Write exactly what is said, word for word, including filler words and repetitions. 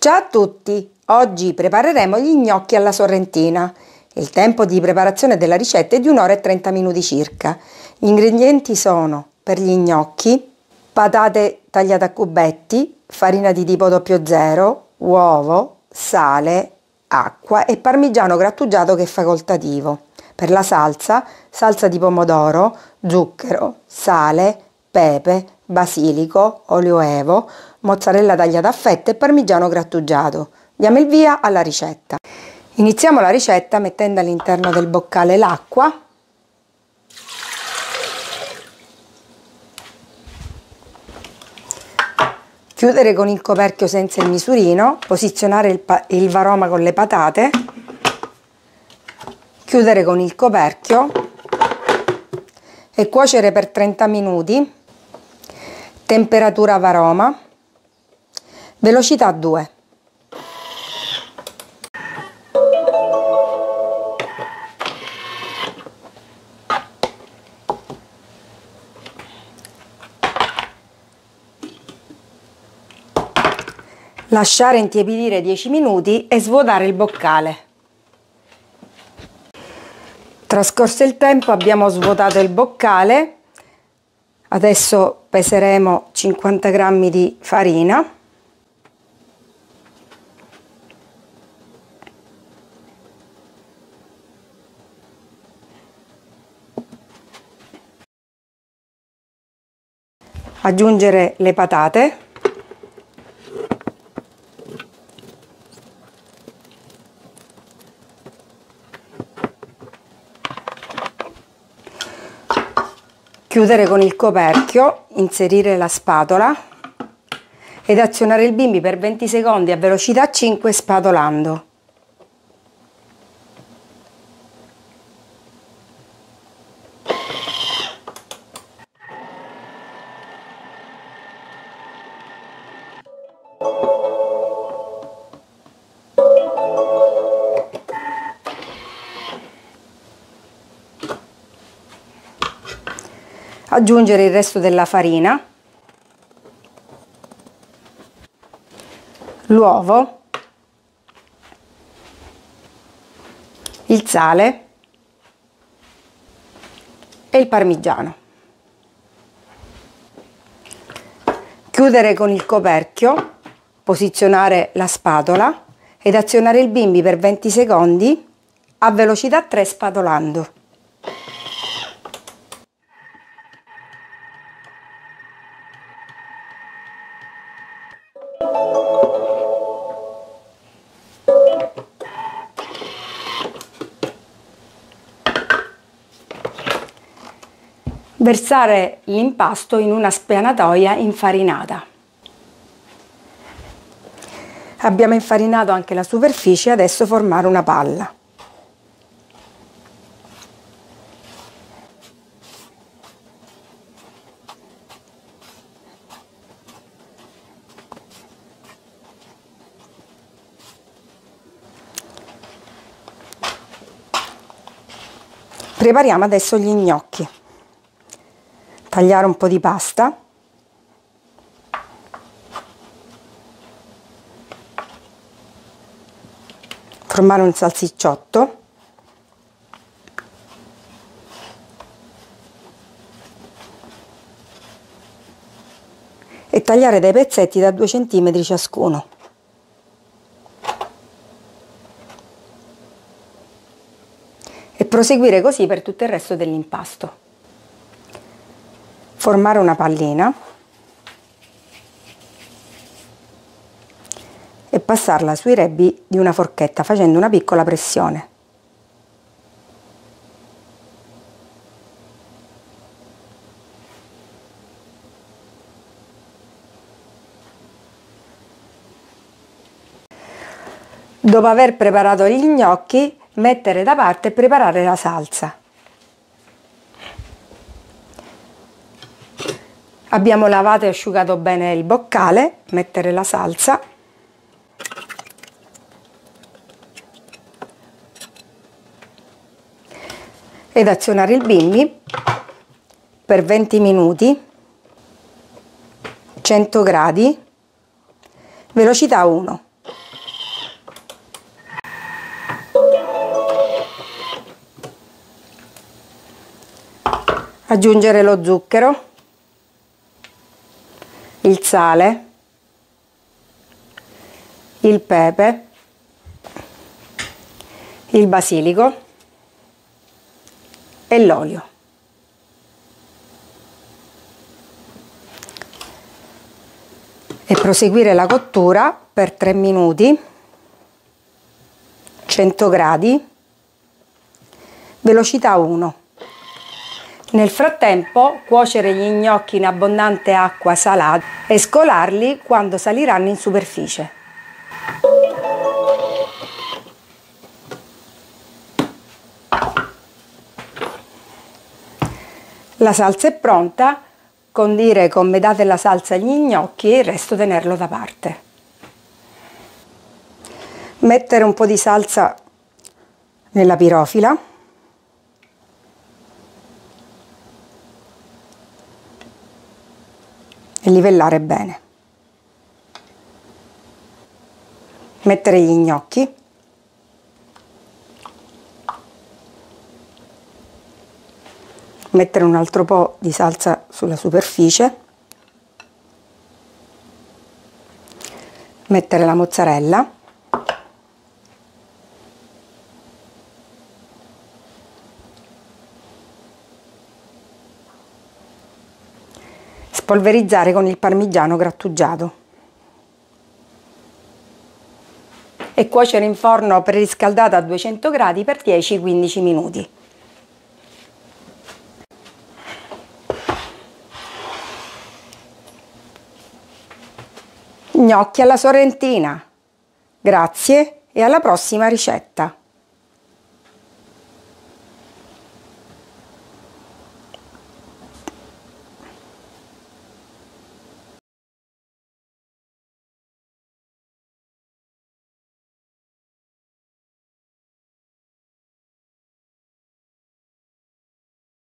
Ciao a tutti! Oggi prepareremo gli gnocchi alla sorrentina. Il tempo di preparazione della ricetta è di un'ora e trenta minuti circa. Gli ingredienti sono, per gli gnocchi, patate tagliate a cubetti, farina di tipo zero zero, uovo, sale, acqua e parmigiano grattugiato che è facoltativo. Per la salsa, salsa di pomodoro, zucchero, sale, pepe, basilico, olio evo, mozzarella tagliata a fette e parmigiano grattugiato. Diamo il via alla ricetta. Iniziamo la ricetta mettendo all'interno del boccale l'acqua, chiudere con il coperchio senza il misurino, posizionare il, il varoma con le patate, chiudere con il coperchio e cuocere per trenta minuti, temperatura varoma, velocità due. Lasciare intiepidire dieci minuti e svuotare il boccale. Trascorso il tempo abbiamo svuotato il boccale, adesso peseremo cinquanta grammi di farina, aggiungere le patate, chiudere con il coperchio, inserire la spatola ed azionare il bimbi per venti secondi a velocità cinque spatolando. Aggiungere il resto della farina, l'uovo, il sale e il parmigiano. Chiudere con il coperchio, posizionare la spatola ed azionare il bimbi per venti secondi a velocità tre spatolando. Versare l'impasto in una spianatoia infarinata. Abbiamo infarinato anche la superficie, adesso formare una palla. Prepariamo adesso gli gnocchi. Tagliare un po' di pasta, formare un salsicciotto, e tagliare dei pezzetti da due centimetri ciascuno. E proseguire così per tutto il resto dell'impasto. Formare una pallina e passarla sui rebbi di una forchetta facendo una piccola pressione. Dopo aver preparato gli gnocchi, mettere da parte e preparare la salsa. Abbiamo lavato e asciugato bene il boccale, mettere la salsa, ed azionare il bimbi per venti minuti, cento gradi, velocità uno. Aggiungere lo zucchero, il sale, il pepe, il basilico e l'olio. E proseguire la cottura per tre minuti, cento gradi, velocità uno. Nel frattempo cuocere gli gnocchi in abbondante acqua salata e scolarli quando saliranno in superficie. La salsa è pronta. Condire con metà della salsa gli gnocchi e il resto tenerlo da parte. Mettere un po' di salsa nella pirofila e livellare bene. Mettere gli gnocchi. Mettere un altro po' di salsa sulla superficie, mettere la mozzarella, spolverizzare con il parmigiano grattugiato e cuocere in forno preriscaldato a duecento gradi per dieci quindici minuti. Gnocchi alla sorrentina. Grazie e alla prossima ricetta!